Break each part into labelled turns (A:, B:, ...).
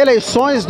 A: Eleições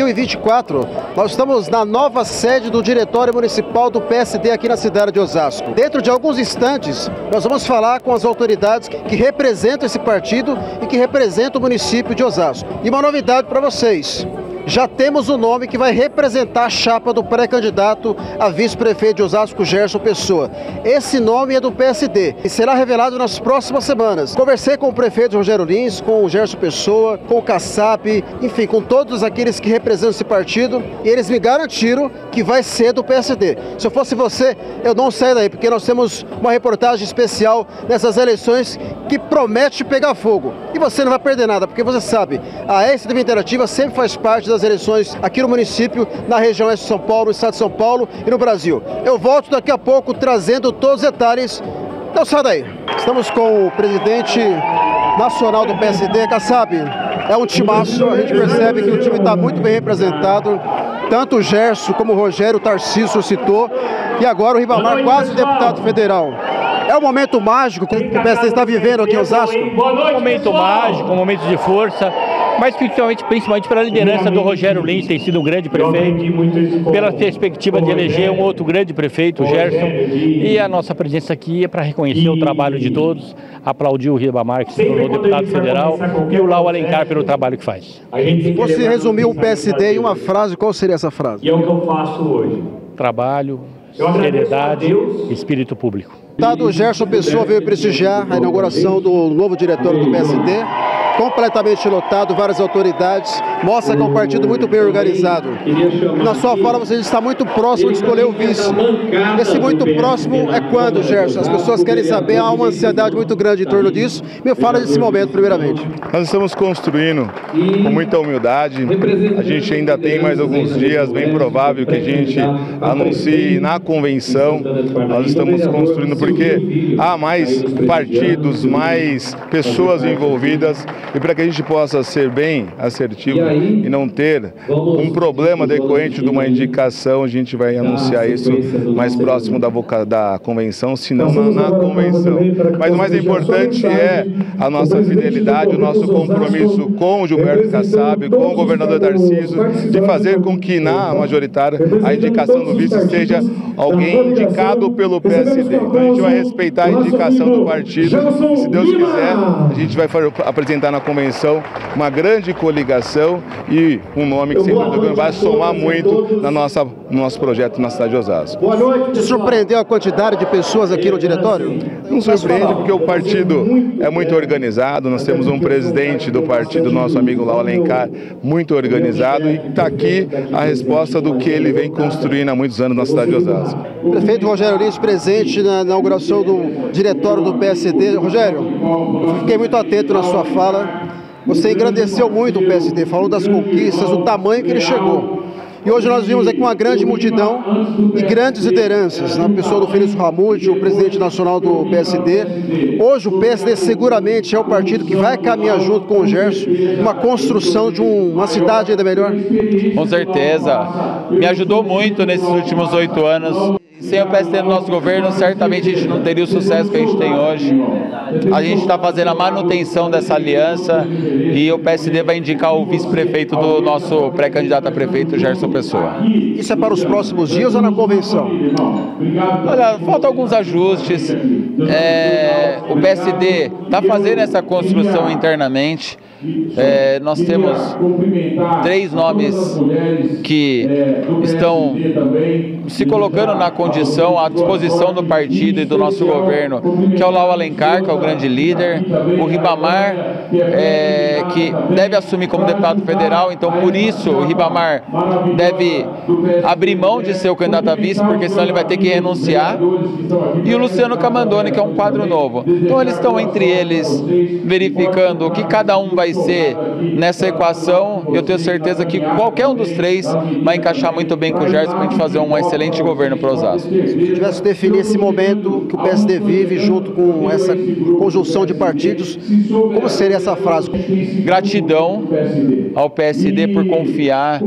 A: 2024. Nós estamos na nova sede do Diretório Municipal do PSD aqui na cidade de Osasco. Dentro de alguns instantes, nós vamos falar com as autoridades que representam esse partido e que representam o município de Osasco. E uma novidade para vocês. Já temos o nome que vai representar a chapa do pré-candidato a vice-prefeito de Osasco, Gerson Pessoa. Esse nome é do PSD e será revelado nas próximas semanas. Conversei com o prefeito Rogério Lins, com o Gerson Pessoa, com o Kassab, enfim, com todos aqueles que representam esse partido, e eles me garantiram que vai ser do PSD. Se eu fosse você, eu não saio daí, porque nós temos uma reportagem especial nessas eleições que promete pegar fogo. E você não vai perder nada, porque você sabe, a STV Interativa sempre faz parte das eleições aqui no município, na região oeste de São Paulo, no estado de São Paulo e no Brasil. Eu volto daqui a pouco trazendo todos os detalhes. Então sai daí. Estamos com o presidente nacional do PSD, Kassab. É um timaço, a gente percebe que o time está muito bem representado. Tanto o Gerson como o Rogério, o Tarcísio citou, e agora o Ribamar, quase deputado federal. É um momento mágico que o PSD está vivendo aqui em Osasco?
B: Um momento mágico, um momento de força, mas principalmente pela liderança do Rogério Lins, tem sido um grande prefeito, pela perspectiva de eleger um outro grande prefeito, o Gerson, e a nossa presença aqui é para reconhecer o trabalho de todos, aplaudir o Ribamar, que se tornou deputado federal, e o Lau Alencar pelo trabalho que faz.
A: Você resumiu o PSD em uma frase, qual seria essa frase?
C: E é o que eu faço hoje.
B: Trabalho, seriedade, espírito público.
A: O deputado Gerson Pessoa veio prestigiar a inauguração do novo diretório do PSD, completamente lotado, várias autoridades, mostra que é um partido muito bem organizado. Na sua fala, você está muito próximo de escolher o vice. Esse muito próximo é quando, Gerson? As pessoas querem saber, há uma ansiedade muito grande em torno disso. Me fala desse momento, primeiramente.
D: Nós estamos construindo com muita humildade. A gente ainda tem mais alguns dias, bem provável que a gente anuncie na convenção. Nós estamos construindo porque há mais partidos, mais pessoas envolvidas, e para que a gente possa ser bem assertivo e não ter um problema decorrente de uma indicação, a gente vai anunciar isso mais próximo da convenção, se não na convenção. Mas o mais importante é a nossa fidelidade, o nosso compromisso com o Gilberto Kassab, com o governador Tarcísio, de fazer com que na majoritária a indicação do vice seja alguém indicado pelo PSD. Então a gente vai respeitar a indicação do partido e, se Deus quiser, a gente vai apresentar na convenção uma grande coligação e um nome que sempre vai somar muito no nosso projeto na cidade de Osasco.
A: Te surpreendeu a quantidade de pessoas aqui no diretório?
D: Não surpreende, porque o partido é muito organizado, nós temos um presidente do partido, nosso amigo Lau Alencar, muito organizado, e está aqui a resposta do que ele vem construindo há muitos anos na cidade de Osasco.
A: Prefeito Rogério Lins, presente na inauguração do diretório do PSD. Rogério, eu fiquei muito atento na sua fala. Você engrandeceu muito o PSD, falou das conquistas, do tamanho que ele chegou. E hoje nós vimos aqui uma grande multidão e grandes lideranças, na pessoa do Felício Ramute, o presidente nacional do PSD. Hoje o PSD seguramente é o partido que vai caminhar junto com o Gerson, uma construção de uma cidade ainda melhor.
E: Com certeza, me ajudou muito nesses últimos 8 anos. Sem o PSD no nosso governo, certamente a gente não teria o sucesso que a gente tem hoje. A gente está fazendo a manutenção dessa aliança e o PSD vai indicar o vice-prefeito do nosso pré-candidato a prefeito, Gerson Pessoa.
A: Isso é para os próximos dias ou na convenção?
E: Olha, faltam alguns ajustes. O PSD está fazendo essa construção internamente. Nós temos 3 nomes que estão se colocando na condição, à disposição do partido e do nosso governo, que é o Lau Alencar, que é o grande líder, o Ribamar, que deve assumir como deputado federal, então por isso o Ribamar deve abrir mão de ser o candidato a vice, porque senão ele vai ter que renunciar, e o Luciano Camandoni, que é um quadro novo. Então eles estão entre eles verificando o que cada um vai ser nessa equação. Eu tenho certeza que qualquer um dos 3 vai encaixar muito bem com o Gerson para a gente fazer um excelente governo para Osasco.
A: se tivesse que definir esse momento que o PSD vive junto com essa conjunção de partidos, como seria essa frase?
E: Gratidão ao PSD por confiar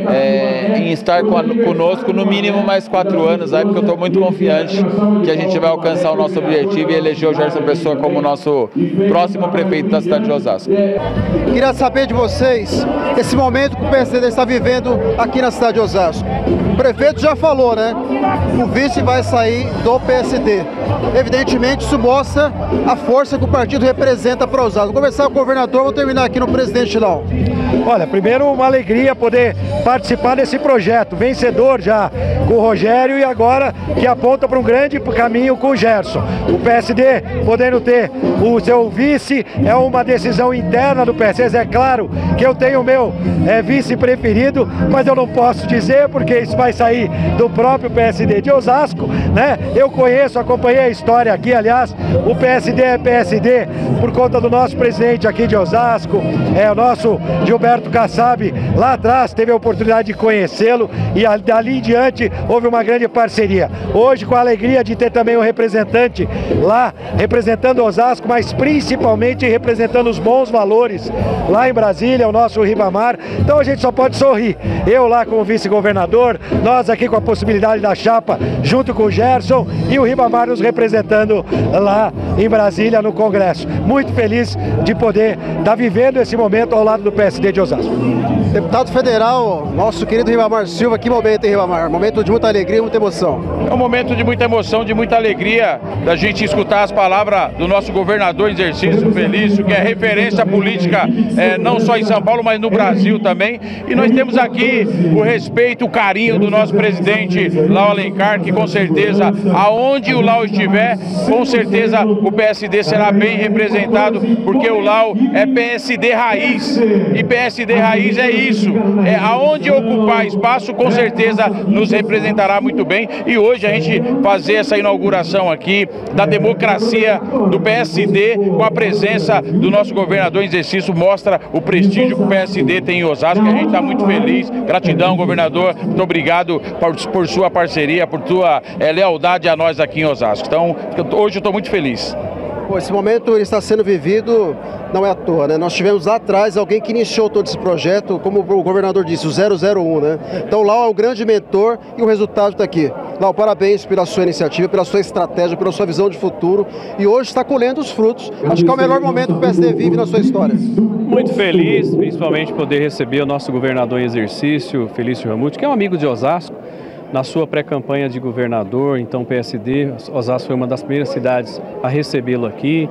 E: em estar conosco no mínimo mais 4 anos, aí, porque eu estou muito confiante que a gente vai alcançar o nosso objetivo e eleger o Gerson Pessoa como nosso próximo prefeito da cidade de Osasco.
A: Queria saber de vocês, esse momento que o PSD está vivendo aqui na cidade de Osasco. O prefeito já falou, né? O vice vai sair do PSD. Evidentemente, isso mostra a força que o partido representa para Osasco. Vou começar com o governador, vou terminar aqui no presidente Lau.
C: Olha, primeiro uma alegria poder participar desse projeto, vencedor já com o Rogério e agora que aponta para um grande caminho com o Gerson. O PSD podendo ter o seu vice é uma decisão interna do PSD, é claro que eu tenho o meu vice preferido, mas eu não posso dizer porque isso vai sair do próprio PSD de Osasco, né? Eu conheço, acompanhei a história aqui, aliás, o PSD é PSD por conta do nosso presidente aqui de Osasco, o nosso Gilberto Kassab, lá atrás teve a oportunidade de conhecê-lo e dali em diante houve uma grande parceria. Hoje, com a alegria de ter também um representante lá, representando Osasco, mas principalmente representando os bons valores lá em Brasília, o nosso Ribamar. Então a gente só pode sorrir. Eu lá como vice-governador, nós aqui com a possibilidade da chapa junto com o Gerson e o Ribamar nos representando lá em Brasília no Congresso. Muito feliz de poder estar vivendo esse momento ao lado do PSD de Osasco.
A: Deputado federal, nosso querido Ribamar Silva, que momento, hein, Ribamar? Momento de muita alegria, muita emoção.
F: É um momento de muita emoção, de muita alegria da gente escutar as palavras do nosso governador em exercício, Felício, que é referência política não só em São Paulo, mas no Brasil também. E nós temos aqui o respeito, o carinho do nosso presidente Lau Alencar, que com certeza, aonde o Lau estiver, com certeza o PSD será bem representado, porque o Lau é PSD raiz, e PSD raiz é isso, aonde ocupar espaço, com certeza nos representará muito bem. E hoje a gente fazer essa inauguração aqui da democracia do PSD com a presença do nosso governador em exercício mostra o prestígio que o PSD tem em Osasco, que a gente está muito feliz. Gratidão, governador, muito obrigado por sua parceria, por sua lealdade a nós aqui em Osasco. Então, hoje eu estou muito feliz.
A: Pô, esse momento ele está sendo vivido, não é à toa, né? Nós tivemos lá atrás alguém que iniciou todo esse projeto, como o governador disse, o 001, né? Então Lau é o grande mentor e o resultado está aqui. Lau, parabéns pela sua iniciativa, pela sua estratégia, pela sua visão de futuro e hoje está colhendo os frutos. Acho que é o melhor momento que o PSD vive na sua história.
G: Muito feliz, principalmente poder receber o nosso governador em exercício, Felício Ramute, que é um amigo de Osasco. Na sua pré-campanha de governador, então PSD, Osasco foi uma das primeiras cidades a recebê-lo aqui.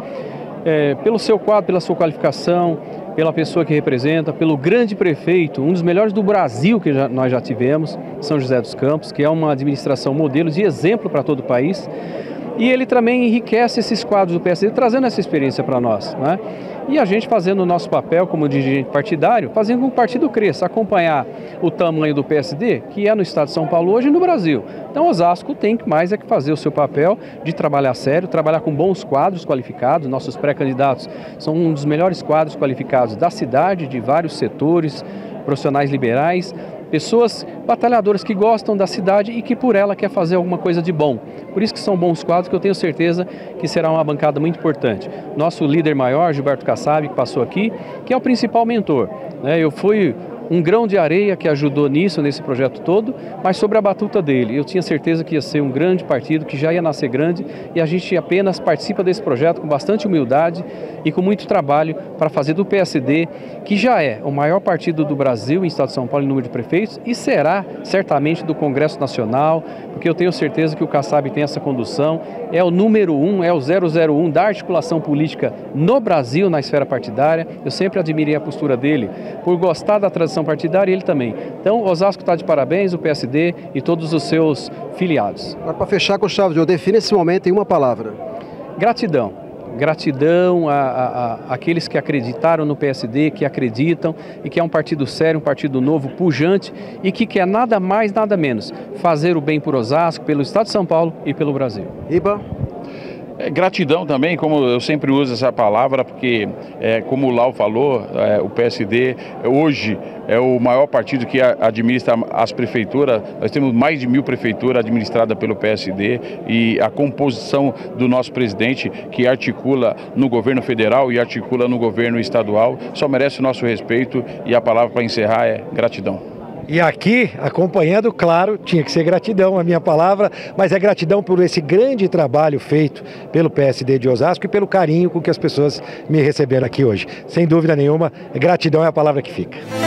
G: Pelo seu quadro, pela sua qualificação, pela pessoa que representa, pelo grande prefeito, um dos melhores do Brasil que nós já tivemos, São José dos Campos, que é uma administração modelo de exemplo para todo o país. E ele também enriquece esses quadros do PSD, trazendo essa experiência para nós, né? E a gente fazendo o nosso papel como dirigente partidário, fazendo com que o partido cresça, acompanhar o tamanho do PSD, que é no estado de São Paulo hoje e no Brasil. Então Osasco tem mais que fazer o seu papel de trabalhar sério, trabalhar com bons quadros qualificados. Nossos pré-candidatos são um dos melhores quadros qualificados da cidade, de vários setores, profissionais liberais, pessoas batalhadoras que gostam da cidade e que por ela quer fazer alguma coisa de bom. Por isso que são bons quadros, que eu tenho certeza que será uma bancada muito importante. Nosso líder maior, Gilberto Kassab, que passou aqui, que é o principal mentor, né? Eu fui um grão de areia que ajudou nesse projeto todo, mas sobre a batuta dele. Eu tinha certeza que ia ser um grande partido, que já ia nascer grande, e a gente apenas participa desse projeto com bastante humildade e com muito trabalho para fazer do PSD, que já é o maior partido do Brasil em estado de São Paulo em número de prefeitos, e será certamente do Congresso Nacional, porque eu tenho certeza que o Kassab tem essa condução, é o número 1, é o 001 da articulação política no Brasil, na esfera partidária. Eu sempre admirei a postura dele, por gostar da tradição partidária, e ele também. Então, Osasco está de parabéns, o PSD e todos os seus filiados.
A: Agora, para fechar com chave de ouro, define esse momento em uma palavra.
G: Gratidão. Gratidão àqueles que acreditaram no PSD, que acreditam e que é um partido sério, um partido novo, pujante e que quer nada mais, nada menos fazer o bem por Osasco, pelo estado de São Paulo e pelo Brasil.
A: Riba?
F: Gratidão também, como eu sempre uso essa palavra, porque, como o Lau falou, o PSD hoje é o maior partido que administra as prefeituras. Nós temos mais de 1000 prefeituras administradas pelo PSD e a composição do nosso presidente, que articula no governo federal e articula no governo estadual, só merece o nosso respeito, e a palavra para encerrar é gratidão.
C: E aqui, acompanhando, claro, tinha que ser gratidão, a minha palavra, mas é gratidão por esse grande trabalho feito pelo PSD de Osasco e pelo carinho com que as pessoas me receberam aqui hoje. Sem dúvida nenhuma, gratidão é a palavra que fica.